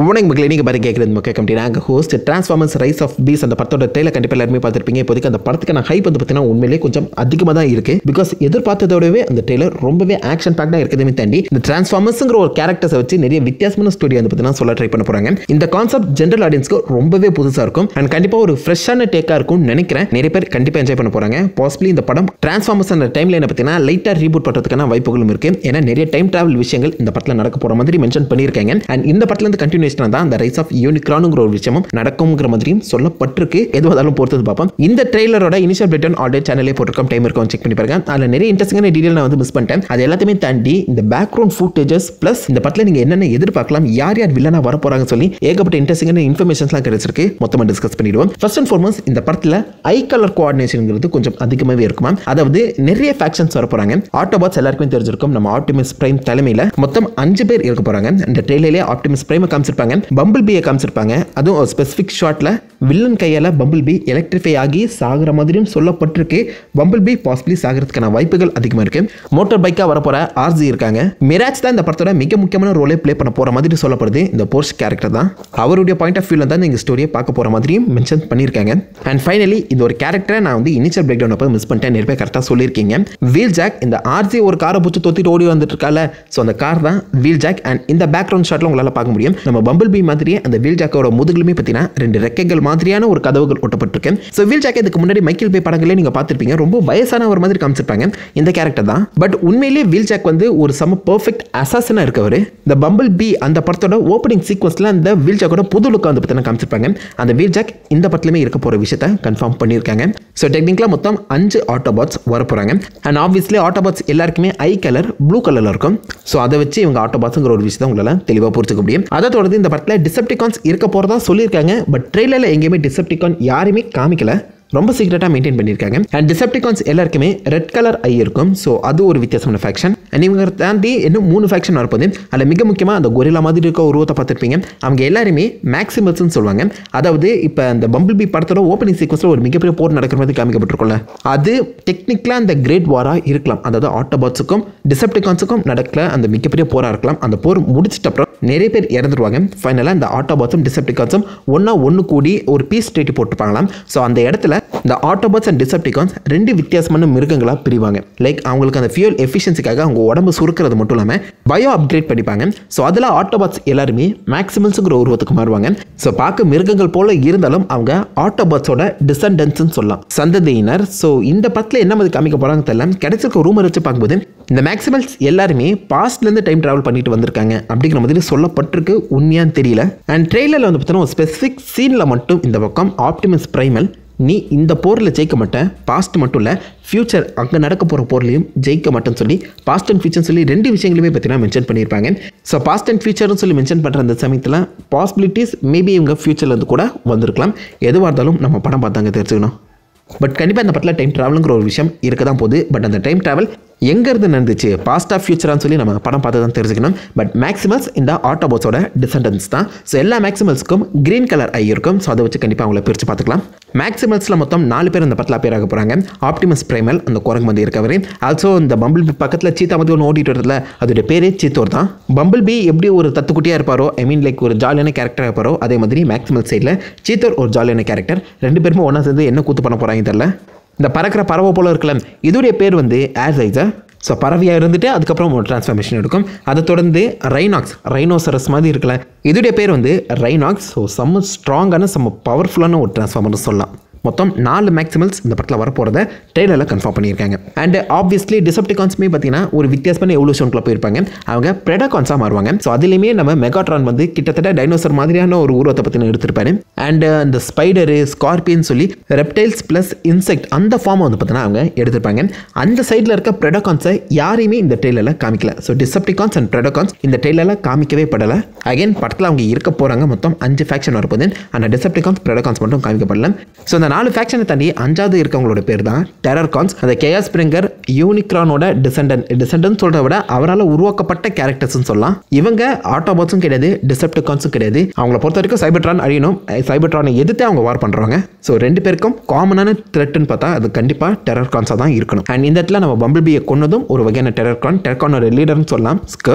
வணக்கம் மக்களே, நீங்க பாரு கேக்குறது மொக்க கமெண்ட்ரி. நாங்க host Transformers Rise of Beasts அந்த படத்தோட ட்ரெய்லர் கண்டிப்பா எல்லாருமே பார்த்திருப்பீங்க. இப்போதைக்கு அந்த படத்துக்கான ஹைப் வந்து பார்த்தீங்கன்னா உண்மையிலேயே கொஞ்சம் அதிகமாக தான் இருக்கு. பிகாஸ் எதிர்பார்த்ததோடவே அந்த ட்ரெய்லர் ரொம்பவே ஆக்ஷன் பேக்டா இருக்குதுமே தாண்டி இந்த டிரான்ஸ்ஃபார்மர்ஸ்ங்கிற ஒரு கேரக்டர்ஸை வச்சு நிறைய வித்தியாசமான ஸ்டோரி வந்து பார்த்தீங்கன்னா சொல்ல ட்ரை பண்ண போறாங்க. இந்த கான்செப்ட் ஜென்ரல் ஆடியன்ஸ்க்கு ரொம்பவே புதுசா இருக்கும் அண்ட் கண்டிப்பா ஒரு ஃப்ரெஷ்ஷான டேக்கா இருக்கும்னு நினைக்கிறேன். நிறைய பேர் கண்டிப்பா என்ஜாய் பண்ண போறாங்க. பாசிபிளி இந்த படம் டிரான்ஸ்ஃபார்மர்ஸ் அந்த டைம்ல என்ன பார்த்தீங்கன்னா லைட்டா ரீபூட் பண்றதுக்கான வாய்ப்புகளும் இருக்கு. ஏன்னா நிறைய டைம் டிராவல் விஷயங்கள் இந்த படத்துல நடக்க போற மாதிரி மென்ஷன் பண்ணியிருக்காங்க. அண்ட் இந்த படத்துல இருந்து கண்டினியூஷனா தான் அந்த ரைஸ் ஆஃப் யூனிக்ரானுங்கிற ஒரு விஷயமும் நடக்கும்ங்கிற மாதிரியும் சொல்லப்பட்டிருக்கு. எதுவாதாலும் பொறுத்தது பார்ப்போம். இந்த ட்ரெய்லரோட இனிஷியல் பிரிட்டன் ஆல்ரெடி சேனலே போட்டிருக்கோம். டைம் இருக்கும், செக் பண்ணி பாருங்க. அதுல நிறைய இன்ட்ரெஸ்டிங்கான டீடைல் நான் வந்து மிஸ் பண்ணிட்டேன். அது எல்லாத்தையுமே தாண்டி இந்த பேக்ரவுண்ட் ஃபுட்டேஜஸ் பிளஸ் இந்த படத்துல நீங்க என்னென்ன எதிர்பார்க்கலாம், யார் யார் வில்லனா வர போறாங்கன்னு சொல்லி ஏகப்பட்ட இன்ட்ரெஸ்டிங்கான இன்ஃபர்மேஷன்ஸ்லாம் கிடைச்சிருக்கு. மொத்தமா டிஸ்கஸ் பண்ணிடுவோம். ஃபர்ஸ்ட் அண்ட் ஃபார்மோஸ்ட் இந்த படத்துல ஐ கலர் கோஆர்டினேஷன்ங்கிறது கொஞ்சம் அதிகமாகவே இருக்குமா. அதாவது நிறைய ஃபேக்ஷன்ஸ் வர போறாங்க. ஆட்டோபாட்ஸ் எல்லாருக்குமே தெரிஞ்சிருக்கும். நம்ம ஆப்டிமஸ் பிரைம் தலைமையில மொத்தம் 5 பேர் இருக்க போறாங்க. இந்த ட்ரெய்லர்லயே ஆப்டிமஸ் பிரைமை காமிச்சிருப்பாங்க, பம்பிள் பீயை காமிச்சிருப்பாங்க. அதுவும் ஒரு ஸ்பெசிபிக் ஷாட்ல வில்லன் கையால பம்பிள் பீ எலக்ட்ரிஃபை ஆகி சாகுற மாதிரியும் சொல்லப்பட்டிருக்கு. பம்பிள் பீ பாசிபிளி சாகிறதுக்கான வாய்ப்புகள் அதிகமா இருக்கு. மோட்டார் பைக்கா வரப்போற ஆர்ஜி இருக்காங்க. மிராஜ் தான் இந்த படத்தோட மிக முக்கியமான ரோலை பிளே பண்ண போற மாதிரி சொல்லப்படுது. இந்த போர்ஷ் கேரக்டர் தான் அவருடைய பாயிண்ட் ஆஃப் வியூல தான் இந்த ஸ்டோரியை பார்க்க போற மாதிரியும் மென்ஷன் பண்ணியிருக்காங்க. அண்ட் ஃபைனலி இந்த ஒரு கேரக்டரை நான் வந்து இனிஷியல் பிரேக் டவுன் அப்போ மிஸ் பண்ணிட்டேன். நிறைய பேர் கரெக்டாக சொல்லியிருக்கீங்க. வீல் ஜாக் இந்த ஆர்ஜி ஒரு காரை பிடிச்சி தொத்திட்டு ஓடி வந்துட்டு இருக்கால, ஸோ அந்த கார் தான் வீல் ஜாக். அண்ட் இந்த பேக்ரவுண்ட் ஷாட்ல உங்களால் பார்க்க முடியும். நம்ம பம்பிள் பீ மாதிரியே அந்த வீல் ஜாக்கோட முதுகுலுமே பார்த்தீங்கன்னா 2 ரெக்கைகள் மாதிரியான ஒரு கதவுகள் ஒட்டப்பட்டிருக்கு. ஸோ வீல் ஜாக் இதுக்கு முன்னாடி மைக்கேல் பே படங்களே நீங்க பார்த்திருப்பீங்க. ரொம்ப வயசான ஒரு மாதிரி காமிச்சிருப்பாங்க இந்த கேரக்டர் தான். பட் உண்மையிலேயே வீல் ஜாக் வந்து ஒரு சம பெர்ஃபெக்ட் அசாசினா இருக்கவர். இந்த பம்பிள் பீ அந்த படத்தோட ஓப்பனிங் சீக்வன்ஸ்ல அந்த வீல் ஜாக்கோட புது லுக் வந்து பார்த்தீங்கன்னா காமிச்சிருப்பாங்க. அந்த வீல் ஜாக் இந்த படத்துலயுமே இருக்க போற விஷயத்தை கன்ஃபார்ம் பண்ணியிருக்காங்க. ஸோ டெக்னிக்கலா மொத்தம் 5 ஆட்டோபாட்ஸ் வர போறாங்க. அண்ட் ஆப்வியஸ்லி ஆட்டோபாட்ஸ் எல்லாருக்குமே ஐ கலர் ப்ளூ கலர்ல இருக்கும். ஸோ அதை வச்சு இவங்க ஆட்டோபாட்ஸ்ங்கிற ஒரு விஷயத்தை உங்களால தெளிவாக புரிஞ்சுக்க முடியும். அதை தொடர்ந்து இந்த படத்துல டிசெப்டிகான்ஸ் இருக்க போறதா சொல்லியிருக்காங்க. பட் ட்ரெய்லர்ல எங்கேயுமே டிசெப்டிகான் யாருமே காமிக்கல. ரொம்ப சீக்கிரட்டா மெயின்டைன் பண்ணியிருக்காங்க. அண்ட் டிசெப்டிகான்ஸ் எல்லாருக்குமே ரெட் கலர் ஐ இருக்கும். ஸோ அது ஒரு வித்தியாசமான ஃபேக்ஷன். அண்ட் இவங்க தாண்டி இன்னும் 3 ஃபேக்ஷன் வரப்போது. அதில் மிக முக்கியமாக அந்த கொரில்லா மாதிரி இருக்க உருவத்தை பார்த்துருப்பீங்க. அவங்க எல்லாருமே மேக்ஸிமல்ஸ்ன்னு சொல்லுவாங்க. அதாவது இப்போ அந்த பம்பிள் பீ படத்தோட ஓப்பனிங் சீக்வன்ஸில் ஒரு மிகப்பெரிய போர் நடக்கிற மாதிரி காமிக்கப்பட்டிருக்கும்ல, அது டெக்னிக்கலாக அந்த கிரேட் வாராக இருக்கலாம். அதாவது ஆட்டோபாட்ஸுக்கும் டிசெப்டிகான்ஸுக்கும் நடக்கல அந்த மிகப்பெரிய போராக இருக்கலாம். அந்த போர் முடிச்சிட்ட அப்புறம் நிறைய பேர் இறந்துருவாங்க. ஃபைனலாக இந்த ஆட்டோபாட்ஸும் டிசெப்டிகான்ஸும் ஒன்று கூடி ஒரு பீஸ் ட்ரீட்டி போட்டுருப்பாங்களாம். ஸோ அந்த இடத்துல இந்த ஆட்டோபாட்ஸ் அண்ட் டிசெப்டிகான்ஸ் 2 வித்தியாசமான மிருகங்களாக பிரிவாங்க. லைக் அவங்களுக்கு அந்த ஃபியூல் எஃபிஷியன்சிக்காக அவங்க உடம்பு சுருக்கிறது மட்டும் இல்லாமல் பயோ அப்கிரேட் பண்ணிப்பாங்க. ஸோ அதில் ஆட்டோபாட்ஸ் எல்லாருமே மேக்ஸிமல்ஸுங்கிற உருவத்துக்கு மாறுவாங்க. ஸோ பார்க்க மிருகங்கள் போல இருந்தாலும் அவங்க ஆட்டோபாட்ஸோட டிசெண்டன்ஸ்ன்னு சொல்லலாம், சந்ததியினர். ஸோ இந்த படத்தில் என்ன மாதிரி காமிக்க போகிறாங்க தெரியல. கிடைச்சிருக்க ரூமர் வச்சு பார்க்கும்போது இந்த மேக்ஸிமல்ஸ் எல்லாருமே பாஸ்ட்லேருந்து டைம் ட்ராவல் பண்ணிட்டு வந்திருக்காங்க அப்படிங்கிற மாதிரி சொல்லப்பட்டிருக்கு. உண்மையான்னு தெரியல. அண்ட் ட்ரெய்லரில் வந்து பார்த்தீங்கன்னா ஒரு ஸ்பெசிஃபிக் சீனில் மட்டும் இந்த பக்கம் ஆப்டிமஸ் பிரைமல் நீ இந்த போரில் ஜெயிக்க மாட்டேன், பாஸ்ட் மட்டும் இல்லை ஃபியூச்சர் அங்கே நடக்க போகிற போர்லையும் ஜெயிக்க மாட்டேன்னு சொல்லி பாஸ்ட் அண்ட் ஃபியூச்சர் சொல்லி 2 விஷயங்களுமே பார்த்தீங்கன்னா மென்ஷன் பண்ணியிருப்பாங்க. ஸோ பாஸ்ட் அண்ட் ஃபியூச்சர்னு சொல்லி மென்ஷன் பண்ணுற அந்த சமயத்தில் பாசிபிலிட்டிஸ் மேபி இவங்க ஃபியூச்சர்லேருந்து கூட வந்திருக்கலாம். எதுவாக இருந்தாலும் நம்ம படம் பார்த்தாங்க தெரிஞ்சுக்கணும். பட் கண்டிப்பாக இந்த படத்தில் டைம் ட்ராவலுங்கிற ஒரு விஷயம் இருக்க தான் போகுது. பட் அந்த டைம் ட்ராவல் எங்கேருந்து நடந்துச்சு, பாஸ்ட் ஆஃப் ஃபியூச்சரான்னு சொல்லி நம்ம படம் பார்த்து தான் தெரிஞ்சுக்கணும். பட் மேக்ஸிமல்ஸ் இந்த ஆட்டோபாட்ஸோட டிசெண்டன்ஸ் தான். ஸோ எல்லா மேக்ஸிமல்ஸ்க்கும் கிரீன் கலர் ஐ இருக்கும். ஸோ அதை வச்சு கண்டிப்பாக அவங்கள பிரித்து பார்த்துக்கலாம். மேக்ஸிமல்ஸில் மொத்தம் 4 பேர் இந்த படத்தில் பேர் ஆக போகிறாங்க. ஆப்டிமஸ் பிரைமல் அந்த குரங்கு வந்து இருக்கவர். ஆல்சோ இந்த பம்பிள் பீ பக்கத்தில் சீத்தா வந்து ஒன்று ஓடிட்டு வரதுல அதோடைய பேரே சீத்தோர் தான். பம்பிள் பீ எப்படி ஒரு தத்துக்குட்டியாக இருப்பாரோ, ஐ மீன் லைக் ஒரு ஜாலியான கேரக்டராக இருப்பாரோ, அதே மாதிரி மேக்ஸிமல் சைடில் சீத்தோர் ஒரு ஜாலியான கேரக்டர். 2 பேருமே ஒன்றா சேர்ந்து என்ன கூத்து பண்ண போகிறாங்க தெரியல. இந்த பறக்கிற பறவை போல இருக்கலாம். இதோடைய பேர் வந்து ஆசைசா. ஸோ பறவையாக இருந்துட்டு அதுக்கப்புறம் ஒரு டிரான்ஸ்ஃபார்மேஷன் எடுக்கும். அதை தொடர்ந்து ரைனோசரஸ் மாதிரி இருக்கல, இதோடைய பேர் வந்து ரைனாக்ஸ். ஸோ செம்ம ஸ்ட்ராங்கான செம்ம பவர்ஃபுல்லான ஒரு டிரான்ஸ்ஃபார்மர்னு சொல்லலாம். மொத்தம் 4 மேக்ஸிமல்ஸ் இந்த படத்தில் வரப்போகிறத ட்ரெய்லரில் கன்ஃபார்ம் பண்ணியிருக்காங்க. அண்ட் ஆப்வியஸ்லி டிசெப்டிகான்ஸுமே பார்த்தீங்கன்னா ஒரு வித்தியாசமான எவல்யூஷனுக்குள்ள போயிருப்பாங்க. அவங்க ப்ரெடகான்ஸாக மாறுவாங்க. ஸோ அதுலேயுமே நம்ம மெகாட்ரான் வந்து கிட்டத்தட்ட டைனோசர் மாதிரியான ஒரு உருவத்தை பற்றி எடுத்திருப்பாரு. அண்ட் அந்த ஸ்பைடரு, ஸ்கார்பியன் சொல்லி ரெப்டைல்ஸ் ப்ளஸ் இன்செக்ட் அந்த ஃபார்மை வந்து பார்த்தீங்கன்னா அவங்க எடுத்திருப்பாங்க. அந்த சைடில் இருக்க ப்ரெடகான்ஸை யாரையுமே இந்த ட்ரெய்லரில் காமிக்கல. ஸோ டிசெப்டிகான்ஸ் அண்ட் ப்ரெடகான்ஸ் இந்த ட்ரெய்லரில் காமிக்கவே படலை. அகைன் படத்தில் அவங்க இருக்க போகிறாங்க. மொத்தம் 5 ஃபேக்ஷன் வரப்போது. அந்த டிசெப்டிகான்ஸ் ப்ரெடகான்ஸ் மட்டும் காமிக்கப்படல. ஸோ அந்த 4 ஃபேக்ஷனை தாண்டி 5வது இருக்கவங்களோட பேர் தான் டெரர்கான்ஸ். அந்த கேயாஸ் ஸ்பிரிங்கர் யூனிக்ரானோட டிசெண்டன்ட் சொல்றத விட அவரால் உருவாக்கப்பட்ட கேரக்டர்ஸ்னு சொல்லலாம். இவங்க ஆட்டோபாட்ஸும் கிடையாது, டிசெப்டிகான்ஸும் கிடையாது. அவங்கள பொறுத்த வரைக்கும் சைபர்ட்ரான் அழியணும், சைபர்ட்ரானை எதிர்த்து அவங்க வார் பண்றாங்க. ஸோ 2 பேருக்கும் காமனான த்ரெட்னு பார்த்தா அது கண்டிப்பாக டெரர்கான்ஸாக தான் இருக்கணும். அண்ட் இந்த இடத்துல நம்ம பம்பிள் பீயை கொன்னதும் ஒரு வகையான டெரர்கானோட லீடர்னு சொல்லலாம், ஸ்கர்ச்.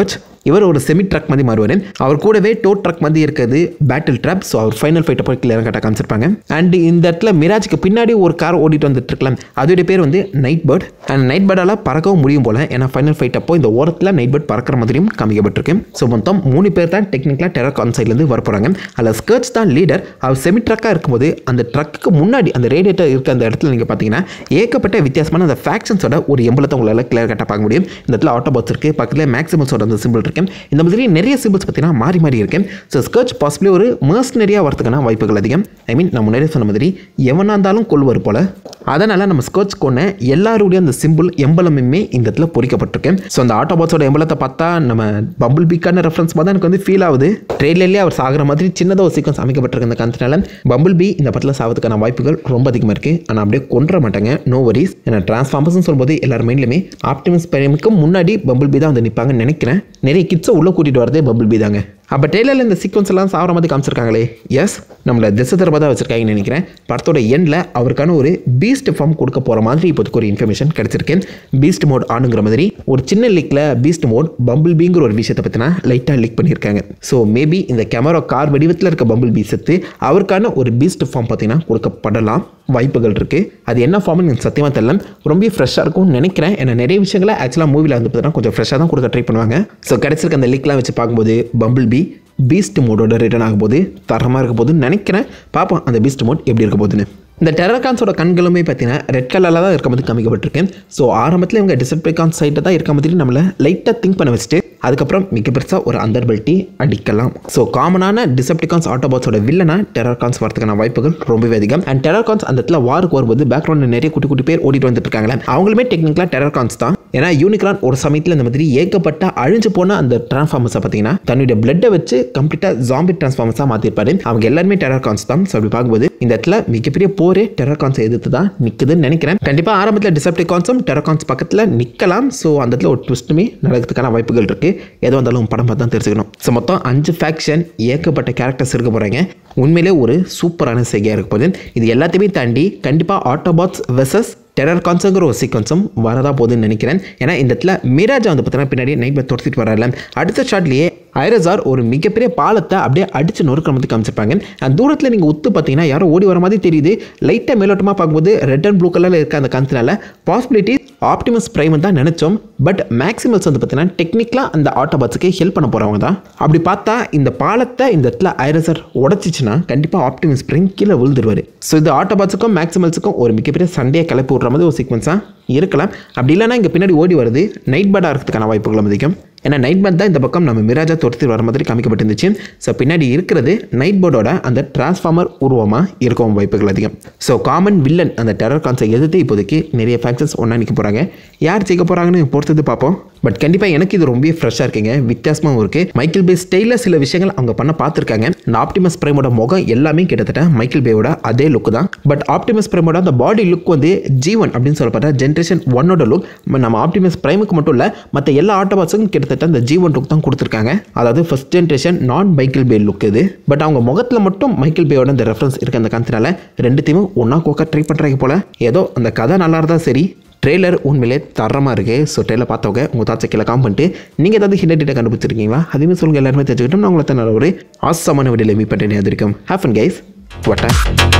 இவர் ஒரு செமி ட்ரக் மாதிரி மாறுவார். அவர் கூடவே டோ ட்ரக் மாதிரி இருக்கிறது பேட்டில் ட்ராப். ஸோ அவர் ஃபைனல் ஃபைட்டை போய் கிளியராக கட்ட காமிச்சிருப்பாங்க. அண்ட் இந்த இடத்துல மிராஜுக்கு பின்னாடி ஒரு கார் ஓடிட்டு வந்துட்டு இருக்கலாம். அதோடைய பேர் வந்து நைட் பேர்ட். அண்ட் நைட் பேர்டால் பறக்கவும் முடியும் போல. ஏன்னா ஃபைனல் ஃபைட் அப்போ இந்த ஓரத்தில் நைட் பேர்ட் பறக்கிற மாதிரியும் காமிக்கப்பட்டிருக்கு. ஸோ மொத்தம் 3 பேர் தான் டெக்னிக்கலாக டெரர்கான் சைட்லேருந்து வர போகிறாங்க. அதில் ஸ்கர்ட்ஸ் தான் லீடர். அவர் செமி ட்ரக்காக இருக்கும்போது அந்த ட்ரக்கு முன்னாடி அந்த ரேடியேட்டர் இருக்க அந்த இடத்துல நீங்கள் பார்த்தீங்கன்னா ஏகப்பட்ட வித்தியாசமான அந்த ஃபேக்ஷன்ஸோட ஒரு எம்பளத்தை உங்களால் கிளியர் கட்ட பார்க்க முடியும். இந்த இடத்துல ஆட்டோபாட்ஸ் இருக்குது, பக்கத்தில் மேக்ஸிமல்ஸோட அந்த சிம்பிள் இருக்கு. இந்த மாதிரி நிறைய சிம்பிள்ஸ் பார்த்தீங்கன்னா மாறி மாறி இருக்கு. ஸோ ஸ்கர்ட்ஸ் பாசிபிளி ஒரு மர்சனரியாக வரதுக்கான வாய்ப்புகள் அதிகம். ஐ மீன் நான் முன்னாடியே சொன்ன மாதிரி எவனா இருந்தாலும் கொள்வார் போல. அதனால் நம்ம ஸ்கர்ட்ஸ் கொண்ட எல்லாருடைய அந்த சிம்பிள் எம்பளமுமே இந்த இடத்துல பொறிக்கப்பட்டிருக்கு. ஸோ அந்த ஆட்டோபாட்ஸோட எம்பளத்தை பார்த்தா நம்ம பம்பிள் பீக்கான ரெஃபரன்ஸ் மாதிரி எனக்கு வந்து ஃபீல் ஆகுது. ட்ரெயிலர்லேயே அவர் சாகிற மாதிரி சின்னதாக ஒரு சீக்வன்ஸ் அமைக்கப்பட்டிருக்கு. அந்த காரணத்தினால பம்பிள் பீ இந்த படத்தில் சாவதுக்கான வாய்ப்புகள் ரொம்ப அதிகமாக இருக்குது. ஆனால் அப்படியே கொன்ற மாட்டாங்க, நோ வரிஸ். ஏன்னா டிரான்ஸ்ஃபார்மர்ஸ்னு சொல்லும்போது எல்லார் மைண்ட்லையுமே ஆப்டிமஸ் பிரைமுக்கு முன்னாடி பம்பிள் பீ தான் வந்து நிற்பாங்கன்னு நினைக்கிறேன். நிறைய கிட்ஸை உள்ளே கூட்டிகிட்டு வரதே பம்பிள் பீ தாங்க. அப்போ ட்ரெயிலரில் இந்த சீக்வன்ஸ் எல்லாம் சாகிற மாதிரி காமிச்சிருக்காங்களே. எஸ், நம்மளை திசை திரும்ப தான் வச்சிருக்காங்கன்னு நினைக்கிறேன். படத்தோட எண்டில் அவருக்கான ஒரு பீஸ்ட் ஃபார்ம் கொடுக்க போகிற மாதிரி இப்போதுக்கு ஒரு இன்ஃபர்மேஷன் கிடச்சிருக்கு. பீஸ்ட் மோட் ஆனுங்கிற மாதிரி ஒரு சின்ன லீக்கில் பீஸ்ட் மோட் பம்பிள் பீங்கிற ஒரு விஷயத்தை பற்றினா லைட்டாக லீக் பண்ணியிருக்காங்க. ஸோ மேபி இந்த கேமரா கார் வடிவத்தில் இருக்க பம்பிள் பீ செத்து அவருக்கான ஒரு பீஸ்ட் ஃபார்ம் பார்த்தீங்கன்னா கொடுக்கப்படலாம், வாய்ப்புகள் இருக்குது. அது என்ன ஃபார்ம்னு எனக்கு சத்தியமாக தெரியல. ரொம்ப ஃப்ரெஷ்ஷாக இருக்கும்னு நினைக்கிறேன். ஏன்னா நிறைய விஷயங்களை ஆக்சுவலாக மூவியில் வந்து பார்த்தீங்கன்னா கொஞ்சம் ஃப்ரெஷ்ஷாக தான் கொடுக்க ட்ரை பண்ணுவாங்க. ஸோ கிடச்சிருக்க அந்த லீக்லாம் வச்சு பார்க்கும்போது பம்பிள் பீ பீஸ்ட் மோடோட ரிட்டர்ன் ஆகும்போது தரமாக இருக்க போதுன்னு நினைக்கிறேன். பார்ப்போம் அந்த பீஸ்ட் மோட் எப்படி இருக்க போகுதுன்னு. இந்த டெரர்கான்ஸோட கண்களுமே பார்த்தீங்கன்னா ரெட் கலரில் தான் இருக்க மாதிரி காமிக்கப்பட்டிருக்கேன். ஸோ ஆரம்பத்தில் இவங்க டிசப்டிகான் சைட்டை தான் இருக்க மாதிரி நம்மளை லைட்டாக திங்க் பண்ண வச்சுட்டு அதுக்கப்புறம் மிக பெருசாக ஒரு அண்டர்பெல்ட்டி அடிக்கலாம். ஸோ காமனான டிசப்டிகான்ஸ் ஆட்டோபாட்ஸோட வில்லனா டெரர்கான்ஸ் வரதுக்கான வாய்ப்புகள் ரொம்பவே அதிகம். அண்ட் டெரர்கான்ஸ் அந்த இடத்துல வாருக்கு வரும்போது பேக்ரவுண்டில் நிறைய குட்டி குட்டி பேர் ஓடிட்டு வந்துட்டு இருக்காங்களே, அவங்களுமே டெக்னிக்கலாக டெரர்கான்ஸ் தான். ஏன்னா யூனிக்ரான் ஒரு சமயத்தில் இந்த மாதிரி ஏகப்பட்ட அழிஞ்சு போன அந்த டிரான்ஸ்ஃபார்மர்ஸை பார்த்தீங்கன்னா தன்னுடைய பிளட்டை வச்சு கம்ப்ளீட்டாக ஜாம்பி டிரான்ஸ்ஃபார்மர்ஸாக மாற்றிருப்பாரு. அவங்க எல்லாருமே டெரர்கான்ஸ் தான். ஸோ அப்படி பார்க்கும்போது இந்த இடத்துல மிகப்பெரிய போரே டெரர்கான்ஸை எதிர்த்து தான் நிற்குதுன்னு நினைக்கிறேன். கண்டிப்பாக ஆரம்பத்தில் டிசப்டிகான்ஸும் டெரர்கான்ஸ் பக்கத்தில் நிற்கலாம். ஸோ அந்த இடத்துல ஒரு ட்விஸ்ட்டுமே நடக்கிறதுக்கான வாய்ப்புகள் இருக்குது. எது வந்தாலும் படம் பார்த்து தான் தெரிஞ்சுக்கணும். ஸோ மொத்தம் 5 ஃபேக்ஷன் ஏகப்பட்ட கேரக்டர்ஸ் இருக்க போகிறாங்க. உண்மையிலே ஒரு சூப்பரான செய்கையாக இருக்க போகுது. இது எல்லாத்தையுமே தாண்டி கண்டிப்பாக ஆட்டோபாட்ஸ் வெர்சஸ் டெரர்கான்ஸுங்கிற ஒரு சீக்வன்ஸும் வரதா போகுதுன்னு நினைக்கிறேன். ஏன்னா இந்த இடத்துல மிராஜா வந்து பார்த்தீங்கன்னா பின்னாடி நைட் பேர்ட் துரத்திட்டு வரால. அடுத்த ஷாட்லேயே ஐரஸார் ஒரு மிகப்பெரிய பாலத்தை அப்படியே அடிச்சு நொறுக்கிற மாதிரி காமிச்சிருப்பாங்க. அந்த தூரத்தில் நீங்கள் ஒத்து பார்த்தீங்கன்னா யாரும் ஓடி வர மாதிரி தெரியுது. லைட்டாக மேலோட்டமாக பார்க்கும்போது ரெட் அண்ட் ப்ளூ கலரில் இருக்க அந்த காரணத்தினால பாசிபிலிட்டி ஆப்டிமஸ் பிரைம் தான் நினச்சோம். பட் மேக்ஸிமல்ஸ் வந்து பார்த்தீங்கன்னா டெக்னிக்கலாக அந்த ஆட்டோபாட்ஸுக்கு ஹெல்ப் பண்ண போகிறவங்க தான். அப்படி பார்த்தா இந்த பாலத்தை இந்த இடத்துல ஐரஸார் உடச்சிச்சுன்னா கண்டிப்பாக ஆப்டிமஸ் பிரைம் கீழே விழுந்துருவார். ஸோ இது ஆட்டோபாட்ஸுக்கும் மேக்ஸிமல்ஸுக்கும் ஒரு மிகப்பெரிய சண்டையை கிளப்பி விட்ற மாதிரி ஒரு சீக்வன்ஸாக இருக்கலாம். அப்படி இல்லைனா இங்கே பின்னாடி ஓடி வருது நைட் பேர்டாக இருக்கிறதுக்கான வாய்ப்புகள் அதிகம். ஏன்னா நைட் பேர்ட் தான் இந்த பக்கம் நம்ம மிராஜா துரத்தி வர மாதிரி காமிக்கப்பட்டிருந்துச்சு. ஸோ பின்னாடி இருக்கிறது நைட் பேர்டோட அந்த டிரான்ஸ்ஃபார்மர் உருவமாக இருக்கும் வாய்ப்புகள் அதிகம். ஸோ காமன் வில்லன் அந்த டெரர்கான்ஸை எதிர்த்து இப்போதைக்கு நிறைய ஃபேக்ஷன்ஸ் ஒன்றா நிற்க போகிறாங்க. யார் ஜெயிக்க போகிறாங்கன்னு பொறுத்தது பார்ப்போம். பட் கண்டிப்பாக எனக்கு இது ரொம்ப ஃப்ரெஷ்ஷாக இருக்குங்க, வித்தியாசமாகவும் இருக்குது. மைக்கேல் பே ஸ்டைலில் சில விஷயங்கள் அவங்க பண்ண பார்த்துருக்காங்க. இந்த ஆப்டிமஸ் பிரைமோட முகம் எல்லாமே கிட்டத்தட்ட மைக்கேல் பேவோட அதே லுக் தான். பட் ஆப்டிமஸ் பிரைமோட அந்த பாடி லுக் வந்து G1 அப்படின்னு சொல்லப்பட்ட ஜென்ரேஷன் 1ஓட லுக். நம்ம ஆப்டிமஸ் பிரைமுக்கு மட்டும் இல்லை மற்ற எல்லா ஆட்டோபாட்ஸுக்கும் கிட்டத்தட்ட அந்த G1 லுக் தான் கொடுத்துருக்காங்க. அதாவது ஃபர்ஸ்ட் ஜென்ரேஷன் நான் மைக்கேல் பே லுக் இது. பட் அவங்க முகத்தில் மட்டும் மைக்கேல் பேவோட அந்த ரெஃபரன்ஸ் இருக்க அந்த காரணத்தினால ரெண்டுத்தையுமே ஒன்றா கோக்க ட்ரை பண்ணுறாங்க போல. ஏதோ அந்த கதை நல்லா இருந்தால் சரி. ட்ரெய்லர் உண்மையிலே தரமாக இருக்குது. ஸோ ட்ரெய்லர் பார்த்தவங்க உங்கள் தாட்சை கீழே காம் பண்ணிட்டு நீங்கள் ஏதாவது ஹிட் டேட்டை கண்டுபிடிச்சிருக்கீங்களா அதுவுமே சொல்லுங்கள். எல்லாருமே தெரிஞ்சுக்கிட்டோம். நான் உங்களை நல்ல ஒரு ஆசமான வீடியோவில் மீட் பண்ணுறேன். அது இருக்கும். Have fun guys. வாட்டா.